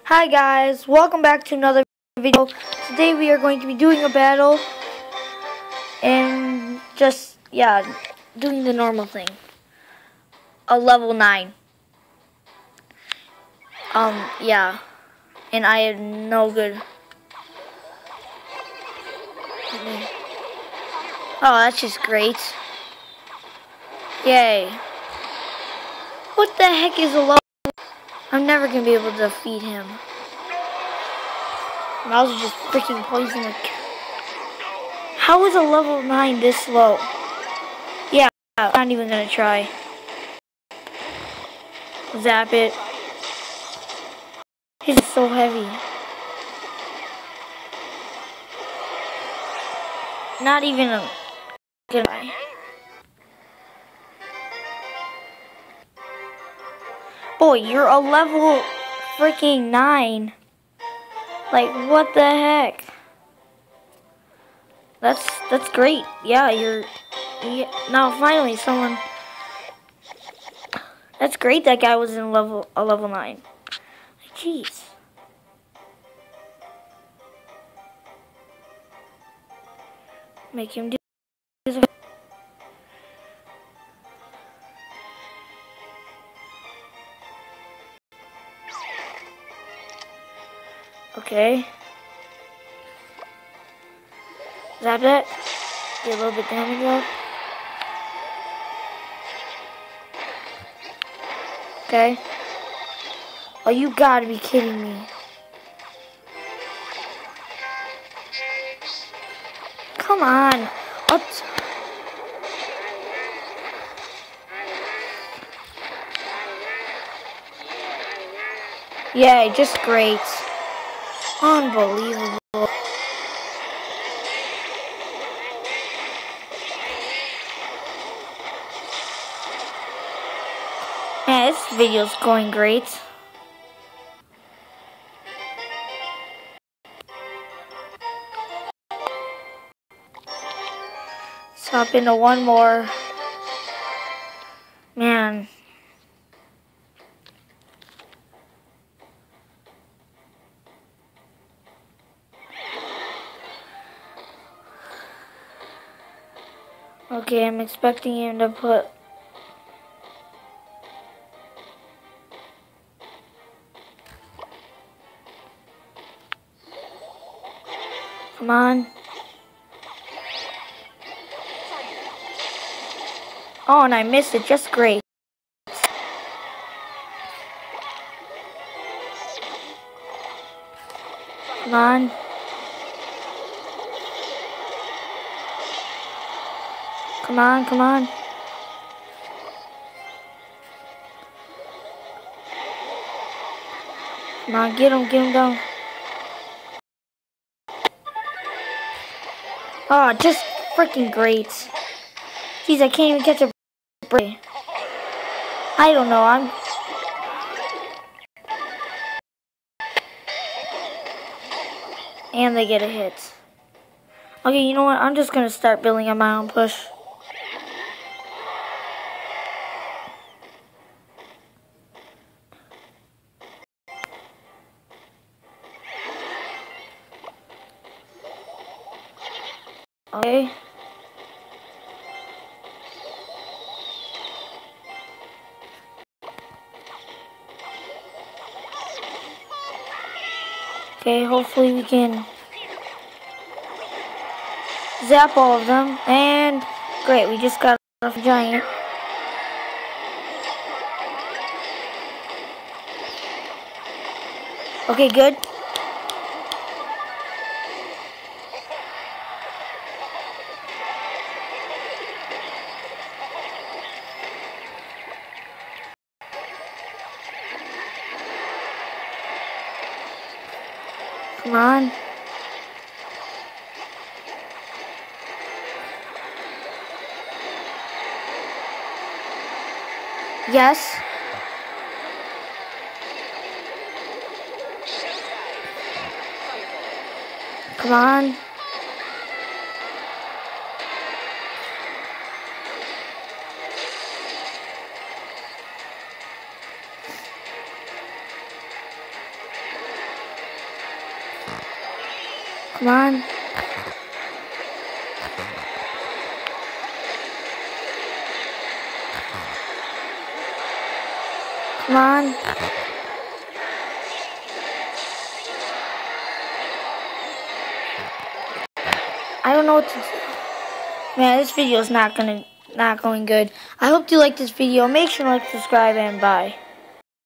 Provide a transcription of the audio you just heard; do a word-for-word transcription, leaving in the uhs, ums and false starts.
Hi guys, welcome back to another video. Today we are going to be doing a battle and just, yeah, doing the normal thing. A level nine. Um, yeah. And I am no good. Oh, that's just great. Yay. What the heck is a level? I'm never going to be able to defeat him. Mouse is just freaking poisonous. How is a level nine this low? Yeah, I'm not even gonna try. Zap it. He's so heavy. Not even a good try. Boy, you're a level freaking nine. Like, what the heck? That's that's great. Yeah, you're. Yeah, now finally, someone. That's great. That guy was in level a level nine. Jeez. Make him do. This. Okay. Zap that. Get a little bit damage up. Okay. Oh, you gotta be kidding me. Come on. What? Yeah, just great. Unbelievable. Yeah, this video's going great. Let's hop into one more. Man. Okay, I'm expecting him to put... Come on. Oh, and I missed it. Just great. Come on. Come on, come on. Come on, get him, get him down. Oh, just freaking great. Jeez, I can't even catch a break. I don't know, I'm... And they get a hit. Okay, you know what? I'm just gonna start building on my own push. Okay. Okay, hopefully we can zap all of them. And great, we just got off a giant. Okay, good. Come on. Yes. Come on. Come on. Come on. I don't know what to do. Man, this video is not gonna not going good. I hope you like this video. Make sure to like, subscribe, and bye.